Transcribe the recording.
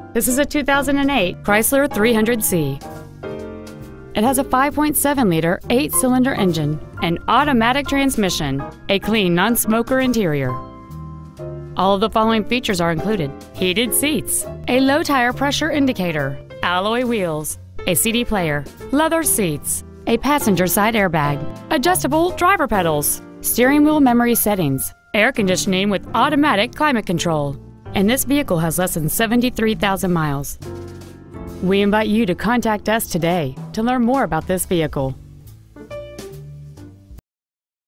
This is a 2008 Chrysler 300C. It has a 5.7-liter 8-cylinder engine, an automatic transmission, a clean non-smoker interior. All of the following features are included: heated seats, a low tire pressure indicator, alloy wheels, a CD player, leather seats, a passenger side airbag, adjustable driver pedals, steering wheel memory settings, air conditioning with automatic climate control, and this vehicle has less than 73,000 miles. We invite you to contact us today to learn more about this vehicle.